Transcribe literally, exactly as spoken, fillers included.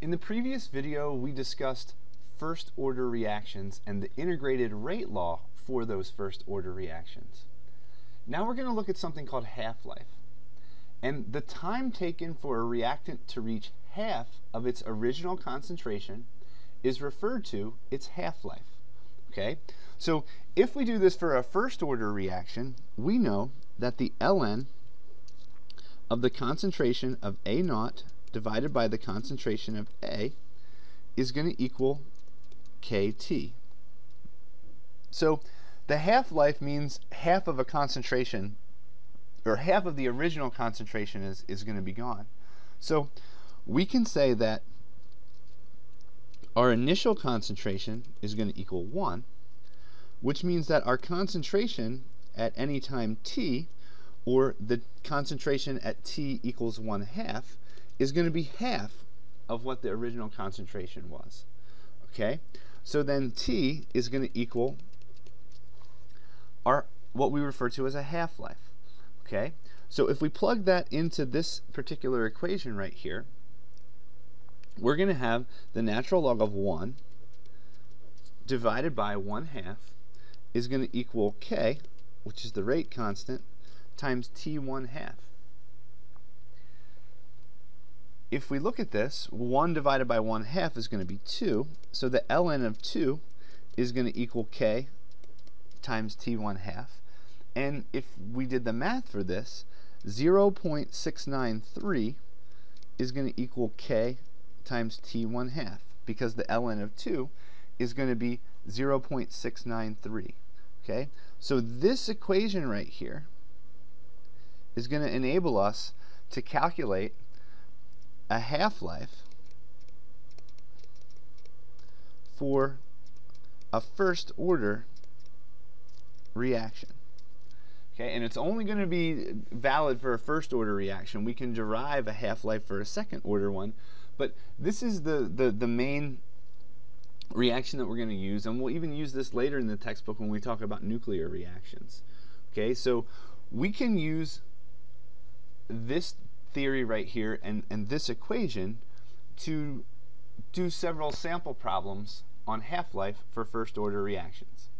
In the previous video, we discussed first order reactions and the integrated rate law for those first order reactions. Now we're going to look at something called half-life. And the time taken for a reactant to reach half of its original concentration is referred to its half-life. Okay? So if we do this for a first order reaction, we know that the ln of the concentration of A naught divided by the concentration of A is going to equal kT. So the half-life means half of a concentration, or half of the original concentration is, is going to be gone. So we can say that our initial concentration is going to equal one, which means that our concentration at any time t, or the concentration at t equals one half, is going to be half of what the original concentration was. Okay? So then t is going to equal our what we refer to as a half-life. Okay? So if we plug that into this particular equation right here, we're going to have the natural log of one divided by one half is going to equal k, which is the rate constant, times t one half. If we look at this, one divided by one half is going to be two, so the ln of two is going to equal k times t one half. And if we did the math for this, zero point six nine three is going to equal k times t one half, because the ln of two is going to be zero point six nine three. Okay? So this equation right here is going to enable us to calculate a half-life for a first order reaction. Okay, and it's only going to be valid for a first order reaction. We can derive a half-life for a second order one, but this is the, the, the main reaction that we're going to use, and we'll even use this later in the textbook when we talk about nuclear reactions. Okay, so we can use this theory right here and, and this equation to do several sample problems on half-life for first order reactions.